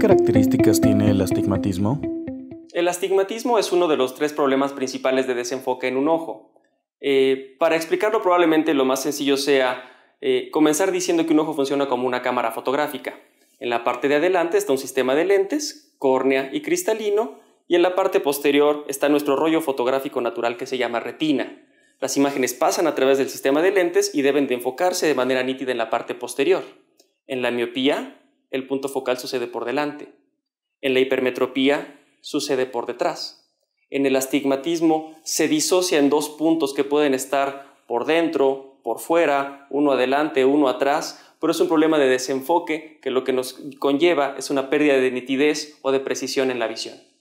características tiene el astigmatismo? El astigmatismo es uno de los 3 problemas principales de desenfoque en un ojo. Para explicarlo, probablemente lo más sencillo sea comenzar diciendo que un ojo funciona como una cámara fotográfica. En la parte de adelante está un sistema de lentes, córnea y cristalino, y en la parte posterior está nuestro rollo fotográfico natural que se llama retina. Las imágenes pasan a través del sistema de lentes y deben de enfocarse de manera nítida en la parte posterior. En la miopía, el punto focal sucede por delante. En la hipermetropía, sucede por detrás. En el astigmatismo se disocia en 2 puntos que pueden estar por dentro, por fuera, uno adelante, uno atrás, pero es un problema de desenfoque que lo que nos conlleva es una pérdida de nitidez o de precisión en la visión.